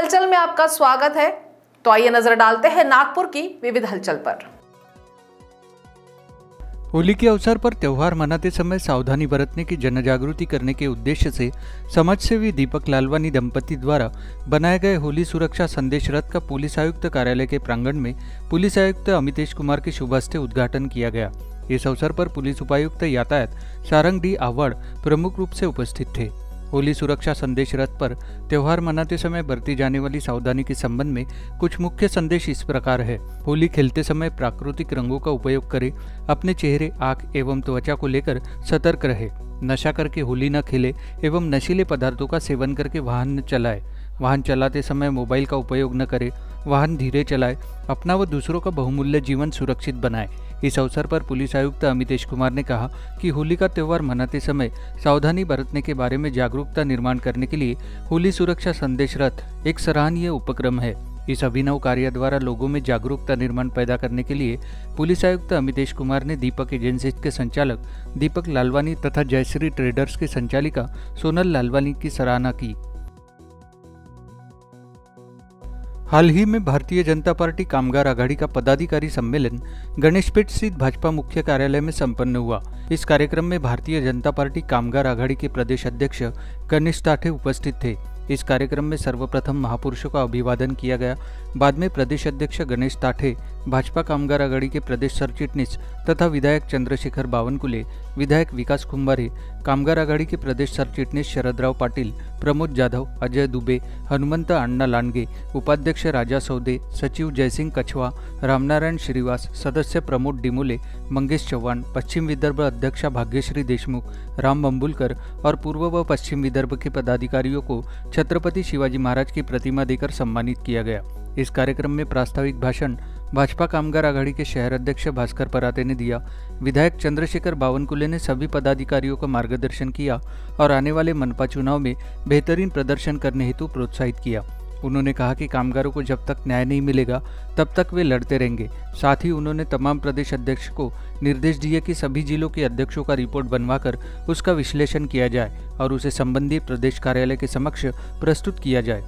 हलचल में आपका स्वागत है। तो आइए नजर डालते हैं नागपुर की विविध हलचल पर। होली के अवसर पर त्यौहार मनाते समय सावधानी बरतने की जनजागृति करने के उद्देश्य से समाजसेवी दीपक लालवानी दंपति द्वारा बनाए गए होली सुरक्षा संदेश रथ का पुलिस आयुक्त कार्यालय के प्रांगण में पुलिस आयुक्त अमितेश कुमार के शुभ हस्ते उद्घाटन किया गया। इस अवसर पर पुलिस उपायुक्त यातायात सारंग डी आव्हाड प्रमुख रूप से उपस्थित थे। होली सुरक्षा संदेश रथ पर त्यौहार मनाते समय बरती जाने वाली सावधानी के संबंध में कुछ मुख्य संदेश इस प्रकार है। होली खेलते समय प्राकृतिक रंगों का उपयोग करें, अपने चेहरे, आंख एवं त्वचा को लेकर सतर्क रहे, नशा करके होली न खेले एवं नशीले पदार्थों का सेवन करके वाहन न चलाए, वाहन चलाते समय मोबाइल का उपयोग न करें, वाहन धीरे चलाए, अपना व दूसरों का बहुमूल्य जीवन सुरक्षित बनाए। इस अवसर पर पुलिस आयुक्त अमितेश कुमार ने कहा कि होली का त्यौहार मनाते समय सावधानी बरतने के बारे में जागरूकता निर्माण करने के लिए होली सुरक्षा संदेश रथ एक सराहनीय उपक्रम है। इस अभिनव कार्य द्वारा लोगों में जागरूकता निर्माण पैदा करने के लिए पुलिस आयुक्त अमितेश कुमार ने दीपक एजेंसीज के संचालक दीपक लालवानी तथा जयश्री ट्रेडर्स के संचालिका सोनल लालवानी की सराहना की। हाल ही में भारतीय जनता पार्टी कामगार आघाड़ी का पदाधिकारी सम्मेलन गणेशपेट स्थित भाजपा मुख्य कार्यालय में संपन्न हुआ। इस कार्यक्रम में भारतीय जनता पार्टी कामगार आघाड़ी के प्रदेश अध्यक्ष गणेश ताठे उपस्थित थे। इस कार्यक्रम में सर्वप्रथम महापुरुषों का अभिवादन किया गया। बाद में प्रदेश अध्यक्ष गणेश ताठे, भाजपा कामगार आघाड़ी के प्रदेश सरचिटनीस तथा विधायक चंद्रशेखर बावनकुले, विधायक विकास कुंभारे, कामगार आघाड़ी के प्रदेश सरचिटनीस शरदराव पाटिल, प्रमोद जाधव, अजय दुबे, हनुमंत अण्णा लांडगे, उपाध्यक्ष राजा सौदे, सचिव जयसिंह कछवा, रामनारायण श्रीवास, सदस्य प्रमोद डिमोले, मंगेश चौहान, पश्चिम विदर्भ अध्यक्षा भाग्यश्री देशमुख, राम बंबुलकर और पूर्व व पश्चिम विदर्भ के पदाधिकारियों को छत्रपति शिवाजी महाराज की प्रतिमा देकर सम्मानित किया गया। इस कार्यक्रम में प्रास्ताविक भाषण भाजपा कामगार आघाड़ी के शहर अध्यक्ष भास्कर पराते ने दिया। विधायक चंद्रशेखर बावनकुले ने सभी पदाधिकारियों का मार्गदर्शन किया और आने वाले मनपा चुनाव में बेहतरीन प्रदर्शन करने हेतु प्रोत्साहित किया। उन्होंने कहा कि कामगारों को जब तक न्याय नहीं मिलेगा तब तक वे लड़ते रहेंगे। साथ ही उन्होंने तमाम प्रदेश अध्यक्ष को निर्देश दिए कि सभी जिलों के अध्यक्षों का रिपोर्ट बनवाकर उसका विश्लेषण किया जाए और उसे संबंधित प्रदेश कार्यालय के समक्ष प्रस्तुत किया जाए।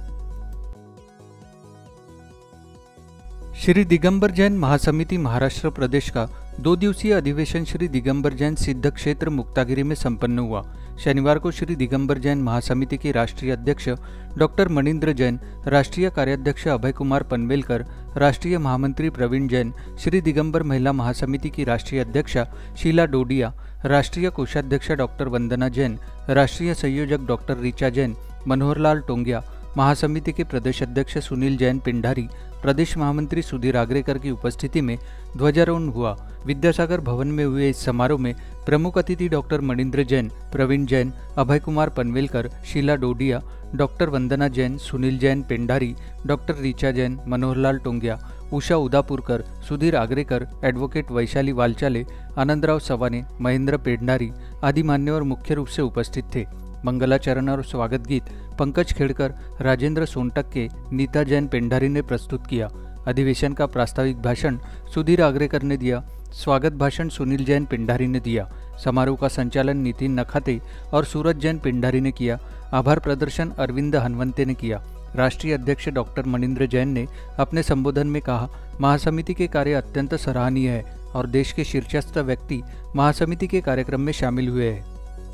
श्री दिगंबर जैन महासमिति महाराष्ट्र प्रदेश का 2 दिवसीय अधिवेशन श्री दिगंबर जैन सिद्ध क्षेत्र मुक्तागिरी में संपन्न हुआ। शनिवार को श्री दिगंबर जैन महासमिति के राष्ट्रीय अध्यक्ष डॉक्टर मणिंद्र जैन, राष्ट्रीय कार्याध्यक्ष अभय कुमार पनवेलकर, राष्ट्रीय महामंत्री प्रवीण जैन, श्री दिगंबर महिला महासमिति की राष्ट्रीय अध्यक्षा शीला डोडिया, राष्ट्रीय कोषाध्यक्ष डॉक्टर वंदना जैन, राष्ट्रीय संयोजक डॉक्टर ऋचा जैन, मनोहरलाल टोंगिया, महासमिति के प्रदेश अध्यक्ष सुनील जैन पिंडारी, प्रदेश महामंत्री सुधीर आग्रेकर की उपस्थिति में ध्वजारोहण हुआ। विद्यासागर भवन में हुए इस समारोह में प्रमुख अतिथि doctor Manindra Jain, Pravin Jain, Abhay Kumar Panvelkar, Sheela Dodiya, doctor Vandana Jain, Sunil Jain Pendari, doctor Richa Jain, Manoharlal Tongia, Usha Udapurkar, Sudhir Agrekar, advocate Vaishali Walchale, Anandrao Sawane, Mahendra Pendari आदि मान्यवर मुख्य रूप से उपस्थित थे। मंगलाचरण और स्वागत गीत पंकज खेड़कर, राजेंद्र सोनटक्के, नीता जैन पेंडारी ने प्रस्तुत किया। अधिवेशन का प्रास्ताविक भाषण सुधीर आग्रेकर ने दिया। स्वागत भाषण सुनील जैन पिंडारी ने दिया। समारोह का संचालन नितिन नखाते और सूरज जैन पिंडारी ने किया। आभार प्रदर्शन अरविंद हनवंते ने किया। राष्ट्रीय अध्यक्ष डॉक्टर मणिंद्र जैन ने अपने संबोधन में कहा, महासमिति के कार्य अत्यंत सराहनीय है और देश के शीर्षस्थ व्यक्ति महासमिति के कार्यक्रम में शामिल हुए हैं।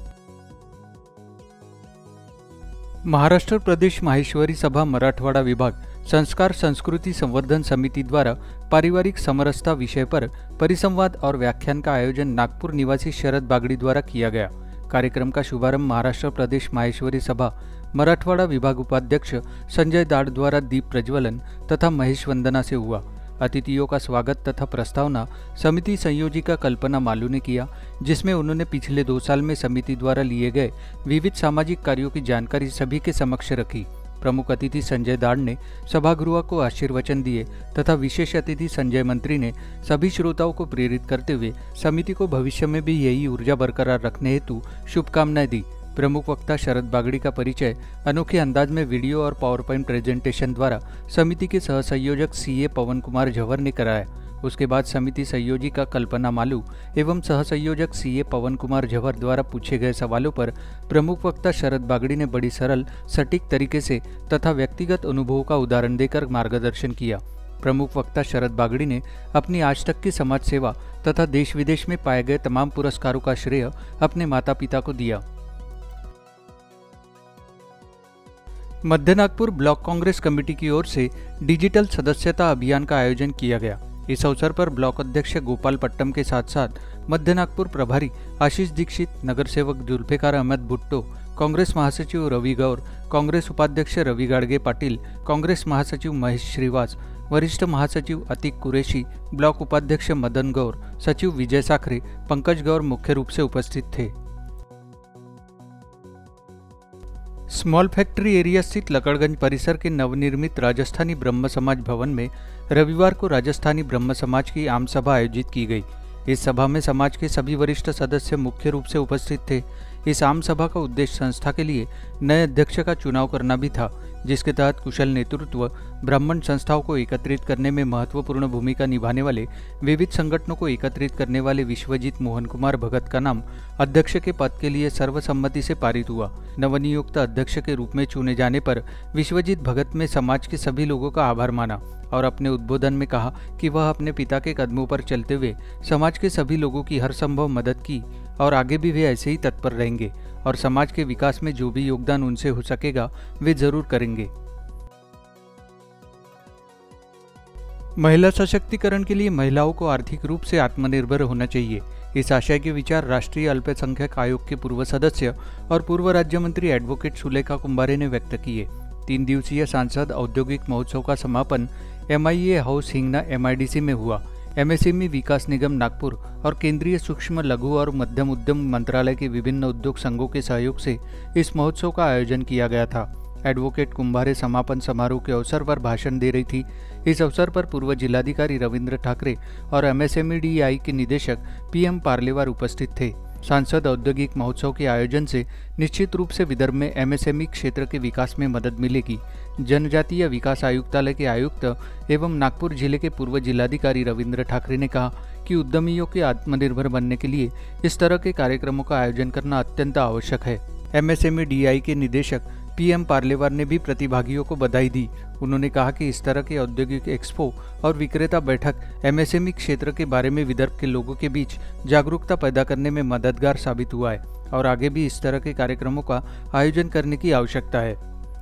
महाराष्ट्र प्रदेश माहेश्वरी सभा मराठवाड़ा विभाग संस्कार संस्कृति संवर्धन समिति द्वारा पारिवारिक समरसता विषय पर परिसंवाद और व्याख्यान का आयोजन नागपुर निवासी शरद बागड़ी द्वारा किया गया। कार्यक्रम का शुभारंभ महाराष्ट्र प्रदेश माहेश्वरी सभा मराठवाड़ा विभाग उपाध्यक्ष संजय दाड़ द्वारा दीप प्रज्वलन तथा महेश वंदना से हुआ। अतिथियों का स्वागत तथा प्रस्तावना समिति संयोजिका कल्पना मालू ने किया, जिसमें उन्होंने पिछले 2 साल में समिति द्वारा लिए गए विविध सामाजिक कार्यों की जानकारी सभी के समक्ष रखी। प्रमुख अतिथि संजय दाड़ ने सभागृह को आशीर्वचन दिए तथा विशेष अतिथि संजय मंत्री ने सभी श्रोताओं को प्रेरित करते हुए समिति को भविष्य में भी यही ऊर्जा बरकरार रखने हेतु शुभकामनाएं दी। प्रमुख वक्ता शरद बागड़ी का परिचय अनोखे अंदाज में वीडियो और पावर पॉइंट प्रेजेंटेशन द्वारा समिति के सहसंयोजक सीए पवन कुमार झवर ने कराया। उसके बाद समिति संयोजिका कल्पना मालू एवं सहसंयोजक सीए पवन कुमार झवर द्वारा पूछे गए सवालों पर प्रमुख वक्ता शरद बागड़ी ने बड़ी सरल सटीक तरीके से तथा व्यक्तिगत अनुभवों का उदाहरण देकर मार्गदर्शन किया। प्रमुख वक्ता शरद बागड़ी ने अपनी आज तक की समाज सेवा तथा देश विदेश में पाए गए तमाम पुरस्कारों का श्रेय अपने माता पिता को दिया। मध्य नागपुर ब्लॉक कांग्रेस कमेटी की ओर से डिजिटल सदस्यता अभियान का आयोजन किया गया। इस अवसर पर ब्लॉक अध्यक्ष गोपाल पट्टम के साथ साथ मध्य नागपुर प्रभारी आशीष दीक्षित, नगर सेवक जुल्फिकार अहमद भुट्टो, कांग्रेस महासचिव रवि गौर, कांग्रेस उपाध्यक्ष रवि गाडगे पाटिल, कांग्रेस महासचिव महेश श्रीवास, वरिष्ठ महासचिव अतीक कुरेशी, ब्लॉक उपाध्यक्ष मदन गौर, सचिव विजय साखरे, पंकज गौर मुख्य रूप से उपस्थित थे। स्मॉल फैक्ट्री एरिया स्थित लकड़गंज परिसर के नवनिर्मित राजस्थानी ब्रह्म समाज भवन में रविवार को राजस्थानी ब्रह्म समाज की आम सभा आयोजित की गई। इस सभा में समाज के सभी वरिष्ठ सदस्य मुख्य रूप से उपस्थित थे। इस आम सभा का उद्देश्य संस्था के लिए नए अध्यक्ष का चुनाव करना भी था, जिसके तहत कुशल नेतृत्व, ब्राह्मण संस्थाओं को एकत्रित करने में महत्वपूर्ण भूमिका निभाने वाले विविध संगठनों को एकत्रित करने वाले विश्वजीत मोहन कुमार भगत का नाम अध्यक्ष के पद के लिए सर्वसम्मति से पारित हुआ। नवनियुक्त अध्यक्ष के रूप में चुने जाने पर विश्वजीत भगत ने समाज के सभी लोगों का आभार माना और अपने उद्बोधन में कहा कि वह अपने पिता के कदमों पर चलते हुए समाज के सभी लोगों की हर संभव मदद की और आगे भी वे ऐसे ही तत्पर रहेंगे और समाज के विकास में जो भी योगदान उनसे हो सकेगा वे जरूर करेंगे। महिला सशक्तिकरण के लिए महिलाओं को आर्थिक रूप से आत्मनिर्भर होना चाहिए। इस आशय के विचार राष्ट्रीय अल्पसंख्यक आयोग के पूर्व सदस्य और पूर्व राज्य मंत्री एडवोकेट सुलेखा कुंभारे ने व्यक्त किए। 3 दिवसीय सांसद औद्योगिक महोत्सव का समापन MIA हाउस हिंगना MIDC में हुआ। MSME विकास निगम नागपुर और केंद्रीय सूक्ष्म लघु और मध्यम उद्यम मंत्रालय के विभिन्न उद्योग संघों के सहयोग से इस महोत्सव का आयोजन किया गया था। एडवोकेट कुंभारे समापन समारोह के अवसर पर भाषण दे रही थी। इस अवसर पर पूर्व जिलाधिकारी रविंद्र ठाकरे और MSME DI के निदेशक PM पार्लेवार उपस्थित थे। सांसद औद्योगिक महोत्सव के आयोजन से निश्चित रूप से विदर्भ में MSME क्षेत्र के विकास में मदद मिलेगी। जनजातीय विकास आयुक्तालय के आयुक्त एवं नागपुर जिले के पूर्व जिलाधिकारी रविंद्र ठाकरे ने कहा कि उद्यमियों के आत्मनिर्भर बनने के लिए इस तरह के कार्यक्रमों का आयोजन करना अत्यंत आवश्यक है। MSME DI के निदेशक PM पार्लेवार ने भी प्रतिभागियों को बधाई दी। उन्होंने कहा कि इस तरह के औद्योगिक एक्सपो और विक्रेता बैठक MSME क्षेत्र के बारे में विदर्भ के लोगों के बीच जागरूकता पैदा करने में मददगार साबित हुआ है और आगे भी इस तरह के कार्यक्रमों का आयोजन करने की आवश्यकता है।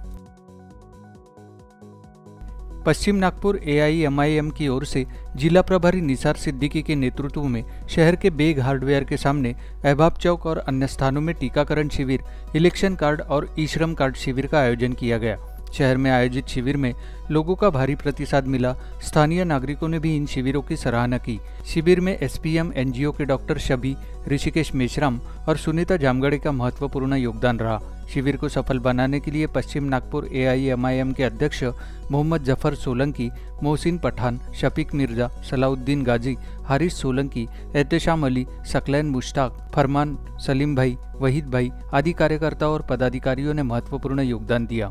पश्चिम नागपुर AIMIM की ओर से जिला प्रभारी निसार सिद्दीकी के नेतृत्व में शहर के बेग हार्डवेयर के सामने अहबाब चौक और अन्य स्थानों में टीकाकरण शिविर, इलेक्शन कार्ड और ई-श्रम कार्ड शिविर का आयोजन किया गया। शहर में आयोजित शिविर में लोगों का भारी प्रतिसाद मिला। स्थानीय नागरिकों ने भी इन शिविरों की सराहना की। शिविर में SPM NGO के डॉक्टर शबी, ऋषिकेश मेश्राम और सुनीता जामगड़े का महत्वपूर्ण योगदान रहा। शिविर को सफल बनाने के लिए पश्चिम नागपुर AIMIM के अध्यक्ष मोहम्मद जफर सोलंकी, मोहसिन पठान, शफीक मिर्जा, सलाउद्दीन गाजी, हारिस सोलंकी, एहतेशाम अली, सकलैन मुश्ताक, फरमान, सलीम भाई, वहीद भाई आदि कार्यकर्ताओं और पदाधिकारियों ने महत्वपूर्ण योगदान दिया।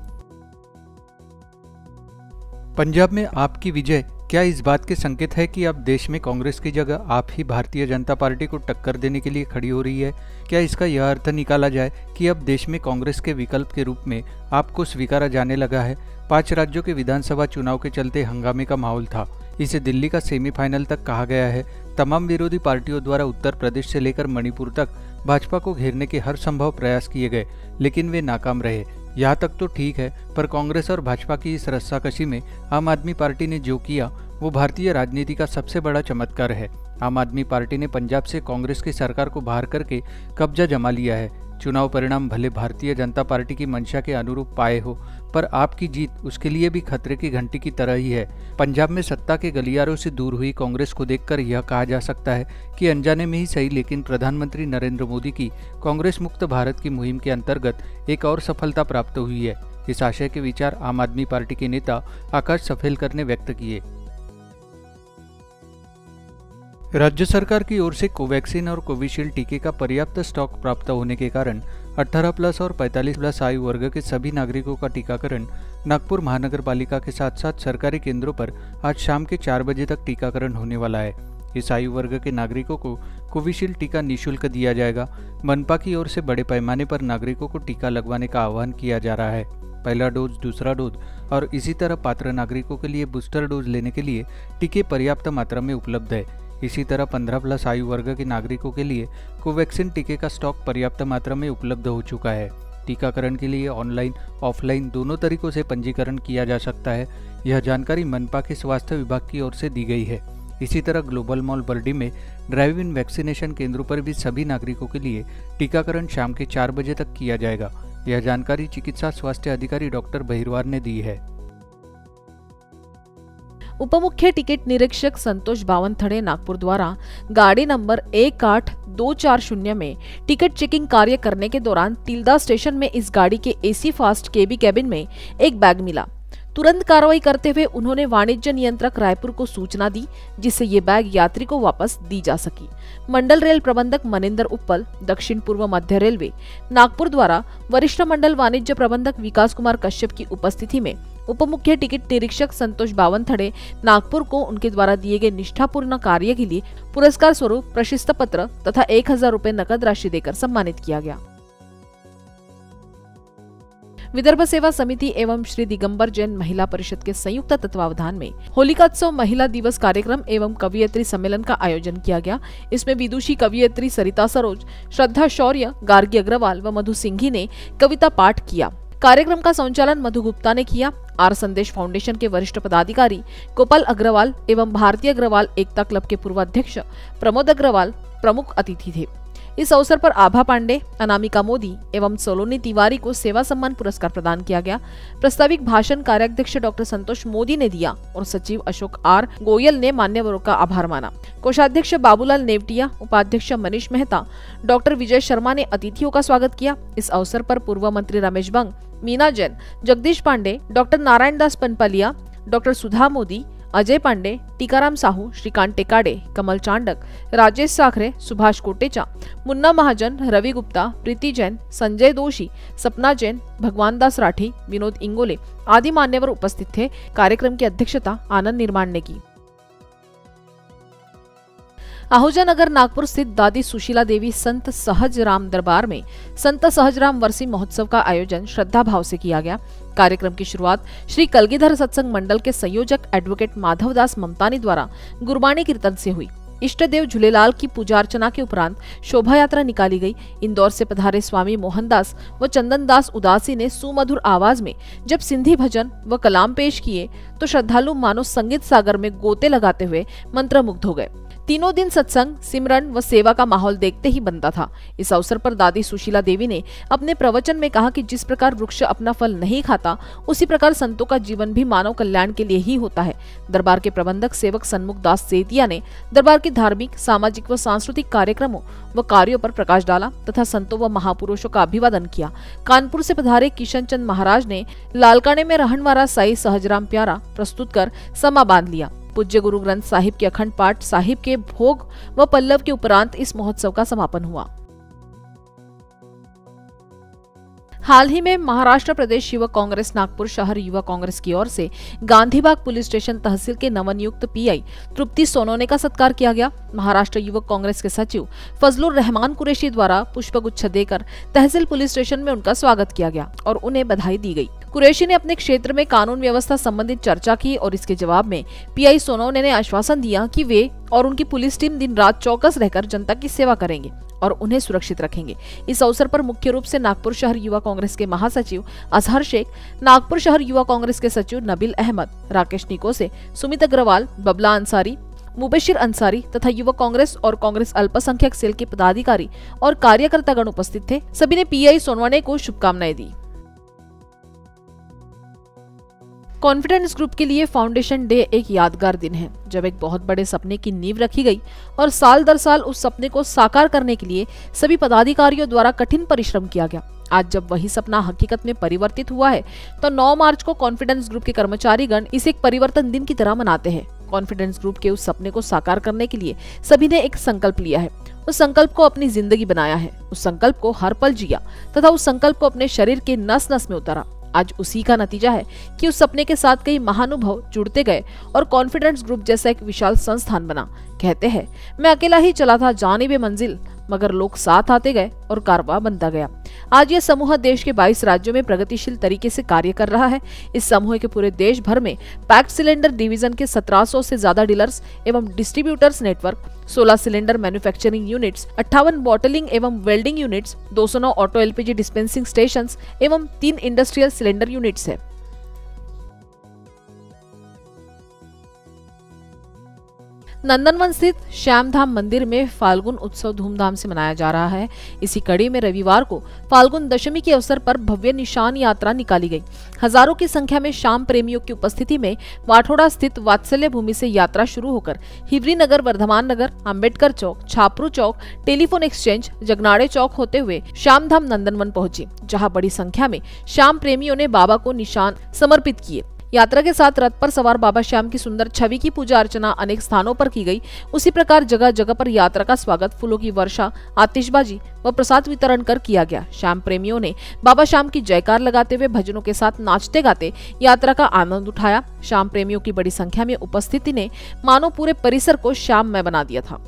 पंजाब में आपकी विजय क्या इस बात के संकेत है कि अब देश में कांग्रेस की जगह आप ही भारतीय जनता पार्टी को टक्कर देने के लिए खड़ी हो रही है? क्या इसका यह अर्थ निकाला जाए कि अब देश में कांग्रेस के विकल्प के रूप में आपको स्वीकारा जाने लगा है? 5 राज्यों के विधानसभा चुनाव के चलते हंगामे का माहौल था। इसे दिल्ली का सेमीफाइनल तक कहा गया है। तमाम विरोधी पार्टियों द्वारा उत्तर प्रदेश से लेकर मणिपुर तक भाजपा को घेरने के हर संभव प्रयास किए गए, लेकिन वे नाकाम रहे। यहाँ तक तो ठीक है, पर कांग्रेस और भाजपा की इस रस्साकशी में आम आदमी पार्टी ने जो किया वो भारतीय राजनीति का सबसे बड़ा चमत्कार है। आम आदमी पार्टी ने पंजाब से कांग्रेस की सरकार को बाहर करके कब्जा जमा लिया है। चुनाव परिणाम भले भारतीय जनता पार्टी की मंशा के अनुरूप पाए हो, पर आपकी जीत उसके लिए भी खतरे की घंटी की तरह ही है। पंजाब में सत्ता के गलियारों से दूर हुई कांग्रेस को देखकर यह कहा जा सकता है कि अनजाने में ही सही, लेकिन प्रधानमंत्री नरेंद्र मोदी की कांग्रेस मुक्त भारत की मुहिम के अंतर्गत एक और सफलता प्राप्त हुई है। इस आशय के विचार आम आदमी पार्टी के नेता आकाश सफेलकर ने व्यक्त किए। राज्य सरकार की ओर से कोवैक्सीन और कोविशील्ड टीके का पर्याप्त स्टॉक प्राप्त होने के कारण 18+ और 45+ आयु वर्ग के सभी नागरिकों का टीकाकरण नागपुर महानगर पालिका के साथ साथ सरकारी केंद्रों पर आज शाम के 4 बजे तक टीकाकरण होने वाला है। इस आयु वर्ग के नागरिकों को कोविशील्ड टीका निःशुल्क दिया जाएगा। मनपा की ओर से बड़े पैमाने पर नागरिकों को टीका लगवाने का आह्वान किया जा रहा है। पहला डोज, दूसरा डोज और इसी तरह पात्र नागरिकों के लिए बूस्टर डोज लेने के लिए टीके पर्याप्त मात्रा में उपलब्ध है। इसी तरह 15+ आयु वर्ग के नागरिकों के लिए कोवैक्सीन टीके का स्टॉक पर्याप्त मात्रा में उपलब्ध हो चुका है। टीकाकरण के लिए ऑनलाइन, ऑफलाइन दोनों तरीकों से पंजीकरण किया जा सकता है। यह जानकारी मनपा के स्वास्थ्य विभाग की ओर से दी गई है। इसी तरह ग्लोबल मॉल बर्डी में ड्राइव इन वैक्सीनेशन केंद्रों पर भी सभी नागरिकों के लिए टीकाकरण शाम के 4 बजे तक किया जाएगा। यह जानकारी चिकित्सा स्वास्थ्य अधिकारी डॉक्टर बहिरवार ने दी है। उपमुख्य टिकट निरीक्षक संतोष बावनथड़े नागपुर द्वारा गाड़ी नंबर 18240 में टिकट चेकिंग कार्य करने के दौरान तिल्दा स्टेशन में इस गाड़ी के एसी फास्ट केबी कैबिन में एक बैग मिला। तुरंत कार्रवाई करते हुए उन्होंने वाणिज्य नियंत्रक रायपुर को सूचना दी, जिससे ये बैग यात्री को वापस दी जा सकी। मंडल रेल प्रबंधक मनिंदर उप्पल, दक्षिण पूर्व मध्य रेलवे नागपुर द्वारा वरिष्ठ मंडल वाणिज्य प्रबंधक विकास कुमार कश्यप की उपस्थिति में उपमुख्य टिकट निरीक्षक संतोष बावनथड़े नागपुर को उनके द्वारा दिए गए निष्ठापूर्ण कार्य के लिए पुरस्कार स्वरूप प्रशस्ति पत्र तथा 1000 रुपए नकद राशि देकर सम्मानित किया गया। विदर्भ सेवा समिति एवं श्री दिगंबर जैन महिला परिषद के संयुक्त तत्वावधान में होलिकोत्सव महिला दिवस कार्यक्रम एवं कवियत्री सम्मेलन का आयोजन किया गया। इसमें विदुषी कवियत्री सरिता सरोज, श्रद्धा शौर्य, गार्गी अग्रवाल व मधु सिंघी ने कविता पाठ किया। कार्यक्रम का संचालन मधु गुप्ता ने किया। आर संदेश फाउंडेशन के वरिष्ठ पदाधिकारी गोपाल अग्रवाल एवं भारतीय अग्रवाल एकता क्लब के पूर्व अध्यक्ष प्रमोद अग्रवाल प्रमुख अतिथि थे। इस अवसर पर आभा पांडे, अनामिका मोदी एवं सोलोनी तिवारी को सेवा सम्मान पुरस्कार प्रदान किया गया। प्रास्ताविक भाषण कार्याध्यक्ष डॉक्टर संतोष मोदी ने दिया और सचिव अशोक आर गोयल ने मान्यवरों का आभार माना। कोषाध्यक्ष बाबूलाल नेवटिया, उपाध्यक्ष मनीष मेहता, डॉक्टर विजय शर्मा ने अतिथियों का स्वागत किया। इस अवसर पर पूर्व मंत्री रमेश बंग, मीना जैन, जगदीश पांडे, डॉक्टर नारायण दास पनपलिया, डॉक्टर सुधा मोदी, अजय पांडे, टीकाराम साहू, श्रीकांत टेकाडे, कमल चांडक, राजेश साखरे, सुभाष कोटेचा, मुन्ना महाजन, रवि गुप्ता, प्रीति जैन, संजय दोषी, सपना जैन, भगवान दास राठी, विनोद इंगोले आदि मान्यवर उपस्थित थे। कार्यक्रम की अध्यक्षता आनंद निर्माण ने की। आहूजा नगर नागपुर स्थित दादी सुशीला देवी संत सहजराम दरबार में संत सहजराम वर्षी महोत्सव का आयोजन श्रद्धा भाव से किया गया। कार्यक्रम की शुरुआत श्री कलगीधर सत्संग मंडल के संयोजक एडवोकेट माधवदास ममतानी द्वारा गुरबाणी कीर्तन से हुई। इष्ट देव झूलेलाल की पूजा अर्चना के उपरांत शोभा यात्रा निकाली गई। इंदौर से पधारे स्वामी मोहनदास व चंदनदास उदासी ने सुमधुर आवाज में जब सिंधी भजन व कलाम पेश किए तो श्रद्धालु मानो संगीत सागर में गोते लगाते हुए मंत्रमुग्ध हो गए। तीनों दिन सत्संग, सिमरन व सेवा का माहौल देखते ही बनता था। इस अवसर पर दादी सुशीला देवी ने अपने प्रवचन में कहा कि जिस प्रकार वृक्ष अपना फल नहीं खाता, उसी प्रकार संतों का जीवन भी मानव कल्याण के लिए ही होता है। दरबार के प्रबंधक सेवक सन्मुख दास सेतिया ने दरबार के धार्मिक, सामाजिक व सांस्कृतिक कार्यक्रमों व कार्यों पर प्रकाश डाला तथा संतों व महापुरुषों का अभिवादन किया। कानपुर से पधारे किशन चंद महाराज ने लालकाने में रहनवारा साई सहजराम प्यारा प्रस्तुत कर समा बांध लिया। पूज्य गुरु ग्रंथ साहिब के अखंड पाठ साहिब के भोग व पल्लव के उपरांत इस महोत्सव का समापन हुआ। हाल ही में महाराष्ट्र प्रदेश युवक कांग्रेस नागपुर शहर युवा कांग्रेस की ओर से गांधीबाग पुलिस स्टेशन तहसील के नवनियुक्त पीआई तृप्ति सोनोने का सत्कार किया गया। महाराष्ट्र युवक कांग्रेस के सचिव फजलुर रहमान कुरैशी द्वारा पुष्पगुच्छ देकर तहसील पुलिस स्टेशन में उनका स्वागत किया गया और उन्हें बधाई दी गई। कुरैशी ने अपने क्षेत्र में कानून व्यवस्था संबंधित चर्चा की और इसके जवाब में पीआई सोनोने ने आश्वासन दिया कि वे और उनकी पुलिस टीम दिन रात चौकस रहकर जनता की सेवा करेंगे और उन्हें सुरक्षित रखेंगे। इस अवसर पर मुख्य रूप से नागपुर शहर युवा कांग्रेस के महासचिव अजहर शेख, नागपुर शहर युवा कांग्रेस के सचिव नबील अहमद, राकेश निकोसे, सुमित अग्रवाल, बबला अंसारी, मुबशिर अंसारी तथा युवा कांग्रेस और कांग्रेस अल्पसंख्यक सेल के पदाधिकारी और कार्यकर्तागण उपस्थित थे। सभी ने पीआई सोनोने को शुभकामनाएं दी। कॉन्फिडेंस ग्रुप के लिए फाउंडेशन डे एक यादगार दिन है, जब एक बहुत बड़े सपने की नींव रखी गई और साल दर साल उस सपने को साकार करने के लिए सभी पदाधिकारियों द्वारा कठिन परिश्रम किया गया। आज जब वही सपना हकीकत में परिवर्तित हुआ है तो 9 मार्च को कॉन्फिडेंस ग्रुप के कर्मचारीगण इसे एक परिवर्तन दिन की तरह मनाते हैं। कॉन्फिडेंस ग्रुप के उस सपने को साकार करने के लिए सभी ने एक संकल्प लिया है उस संकल्प को अपनी जिंदगी बनाया है, उस संकल्प को हर पल जिया तथा उस संकल्प को अपने शरीर के नस नस में उतारा। आज उसी का नतीजा है कि उस सपने के साथ कई महानुभव जुड़ते गए और कॉन्फिडेंस ग्रुप जैसा एक विशाल संस्थान बना। कहते हैं, मैं अकेला ही चला था जानिबे मंजिल, मगर लोग साथ आते गए और कारवां बनता गया। आज यह समूह देश के 22 राज्यों में प्रगतिशील तरीके से कार्य कर रहा है। इस समूह के पूरे देश भर में पैक्ड सिलेंडर डिवीजन के 1700 से ज्यादा डीलर्स एवं distributors network, 16 cylinder manufacturing units, 58 bottling एवं welding units, 209 auto LPG dispensing stations एवं 3 इंडस्ट्रियल सिलेंडर यूनिट्स है। नंदनवन स्थित श्यामधाम मंदिर में फाल्गुन उत्सव धूमधाम से मनाया जा रहा है। इसी कड़ी में रविवार को फाल्गुन दशमी के अवसर पर भव्य निशान यात्रा निकाली गई। हजारों की संख्या में श्याम प्रेमियों की उपस्थिति में वाठोड़ा स्थित वात्सल्य भूमि से यात्रा शुरू होकर हिवरी नगर, वर्धमान नगर, अम्बेडकर चौक, छापरू चौक, टेलीफोन एक्सचेंज, जगनाड़े चौक होते हुए श्यामधाम नंदनवन पहुंची, जहां बड़ी संख्या में श्याम प्रेमियों ने बाबा को निशान समर्पित किए। यात्रा के साथ रथ पर सवार बाबा श्याम की सुंदर छवि की पूजा अर्चना अनेक स्थानों पर की गई। उसी प्रकार जगह जगह पर यात्रा का स्वागत फूलों की वर्षा, आतिशबाजी व प्रसाद वितरण कर किया गया। श्याम प्रेमियों ने बाबा श्याम की जयकार लगाते हुए भजनों के साथ नाचते गाते यात्रा का आनंद उठाया। श्याम प्रेमियों की बड़ी संख्या में उपस्थिति ने मानो पूरे परिसर को श्याममय बना दिया था।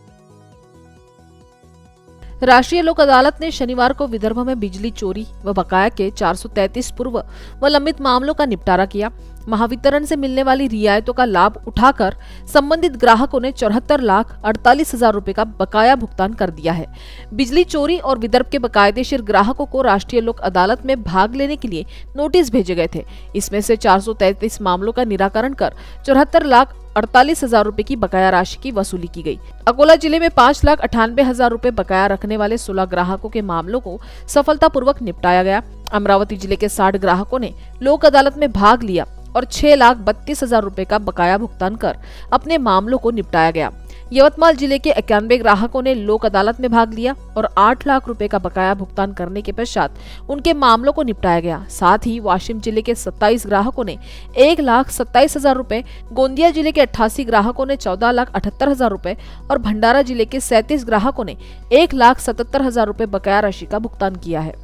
राष्ट्रीय लोक अदालत ने शनिवार को विदर्भ में बिजली चोरी व बकाया के 433 पूर्व व लंबित मामलों का निपटारा किया। महावितरण से मिलने वाली रियायतों का लाभ उठाकर संबंधित ग्राहकों ने 74,48,000 रुपए का बकाया भुगतान कर दिया है। बिजली चोरी और विदर्भ के बकायदेशीर ग्राहकों को राष्ट्रीय लोक अदालत में भाग लेने के लिए नोटिस भेजे गए थे। इसमें से 433 मामलों का निराकरण कर 74,48,000 रुपए की बकाया राशि की वसूली की गई। अकोला जिले में 5,98,000 रुपए बकाया रखने वाले 16 ग्राहकों के मामलों को सफलतापूर्वक निपटाया गया। अमरावती जिले के 60 ग्राहकों ने लोक अदालत में भाग लिया और 6,32,000 रुपए का बकाया भुगतान कर अपने मामलों को निपटाया गया। यवतमाल जिले के 91 ग्राहकों ने लोक अदालत में भाग लिया और 8 लाख रुपए का बकाया भुगतान करने के पश्चात उनके मामलों को निपटाया गया। साथ ही वाशिम जिले के 27 ग्राहकों ने 1,27,000 रुपए, गोंदिया जिले के 88 ग्राहकों ने 14,78,000 रुपए और भंडारा जिले के 37 ग्राहकों ने 1,77,000 रुपए बकाया राशि का भुगतान किया है।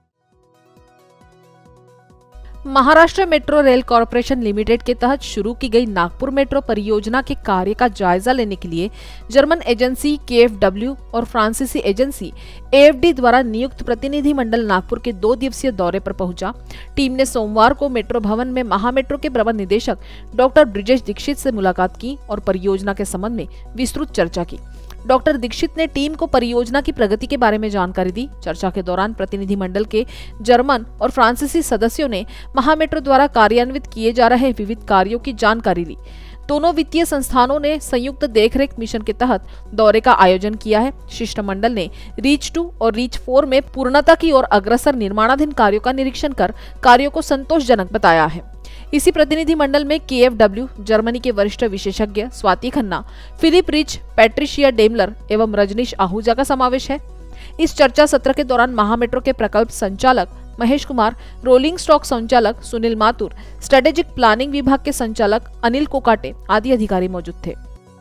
Maharashtra metro rail corporation limited के तहत शुरू की गई नागपुर मेट्रो परियोजना के कार्य का जायजा लेने के लिए जर्मन एजेंसी KfW और फ्रांसीसी एजेंसी AFD द्वारा नियुक्त प्रतिनिधि मंडल नागपुर के 2 दिवसीय दौरे पर पहुंचा। टीम ने सोमवार को मेट्रो भवन में महामेट्रो के प्रबंध निदेशक डॉक्टर ब्रिजेश दीक्षित से मुलाकात की और परियोजना के संबंध में विस्तृत चर्चा की। डॉक्टर दीक्षित ने टीम को परियोजना की प्रगति के बारे में जानकारी दी। चर्चा के दौरान प्रतिनिधि मंडल के जर्मन और फ्रांसीसी सदस्यों ने महामेट्रो द्वारा कार्यान्वित किए जा रहे विविध कार्यों की जानकारी ली। दोनों वित्तीय संस्थानों ने संयुक्त देखरेख मिशन के तहत दौरे का आयोजन किया है। शिष्टमंडल ने रीच 2 और रीच 4 में पूर्णता की ओर अग्रसर निर्माणाधीन कार्यों का निरीक्षण कर कार्यों को संतोषजनक बताया है। इसी प्रतिनिधि मंडल में KfW, जर्मनी के वरिष्ठ विशेषज्ञ Swati Khanna, Philip Rich, Patricia Daimler एवं रजनीश आहूजा का समावेश है। इस चर्चा सत्र के दौरान महामेट्रो के प्रकल्प संचालक महेश कुमार, रोलिंग स्टॉक संचालक सुनील माथुर, स्ट्रेटेजिक प्लानिंग विभाग के संचालक अनिल कोकाटे आदि अधिकारी मौजूद थे।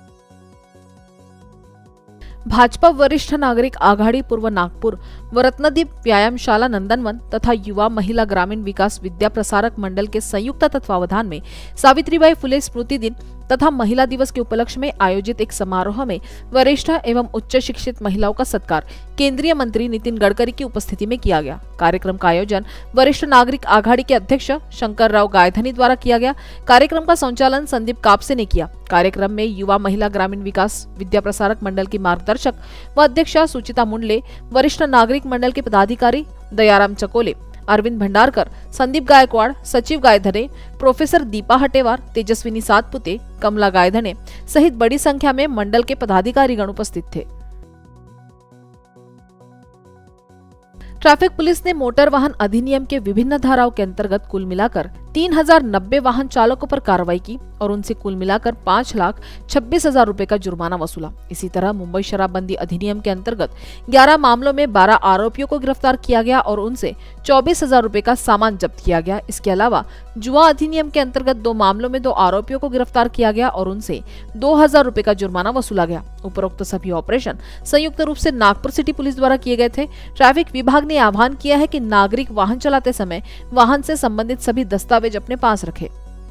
भाजपा वरिष्ठ नागरिक आघाड़ी पूर्व नागपुर व रत्नदीप व्यायामशाला नंदनवन तथा युवा महिला ग्रामीण विकास विद्या प्रसारक मंडल के संयुक्त तत्वावधान में सावित्रीबाई फुले स्मृति दिन तथा महिला दिवस के उपलक्ष्य में आयोजित एक समारोह में वरिष्ठ एवं उच्च शिक्षित महिलाओं का सत्कार केंद्रीय मंत्री नितिन गडकरी की उपस्थिति में किया गया। कार्यक्रम का आयोजन वरिष्ठ नागरिक आघाड़ी के अध्यक्ष शंकर राव गायधनी द्वारा किया गया। कार्यक्रम का संचालन संदीप कापसे ने किया। कार्यक्रम में युवा महिला ग्रामीण विकास विद्या प्रसारक मंडल की मार्गदर्शक व अध्यक्षा सुचिता मुंडले, वरिष्ठ नागरिक मंडल के पदाधिकारी दयाराम चकोले, अरविंद भंडारकर, संदीप गायकवाड़, सचिव गायधने, प्रोफेसर दीपा हटेवार, तेजस्विनी सातपुते, कमला गायधने सहित बड़ी संख्या में मंडल के पदाधिकारीगण उपस्थित थे। ट्रैफिक पुलिस ने मोटर वाहन अधिनियम के विभिन्न धाराओं के अंतर्गत कुल मिलाकर 3090 वाहन चालकों पर कार्रवाई की और उनसे कुल मिलाकर 5,26,000 रुपए का जुर्माना वसूला। इसी तरह मुंबई शराबबंदी अधिनियम के अंतर्गत 11 मामलों में 12 आरोपियों को गिरफ्तार किया गया और उनसे 24,000 रुपए का सामान जब्त किया गया। इसके अलावा जुआ अधिनियम के अंतर्गत 2 मामलों में 2 आरोपियों को गिरफ्तार किया गया और उनसे 2,000 रुपए का जुर्माना वसूला गया। उपरोक्त सभी ऑपरेशन संयुक्त रूप से नागपुर सिटी पुलिस द्वारा किए गए थे। ट्रैफिक विभाग ने आह्वान किया है कि नागरिक वाहन चलाते समय वाहन से संबंधित सभी दस्तावेज अपने पास रखें।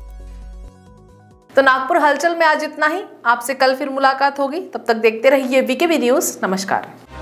तो नागपुर हलचल में आज इतना ही। आपसे कल फिर मुलाकात होगी, तब तक देखते रहिए वीकेबी न्यूज। नमस्कार।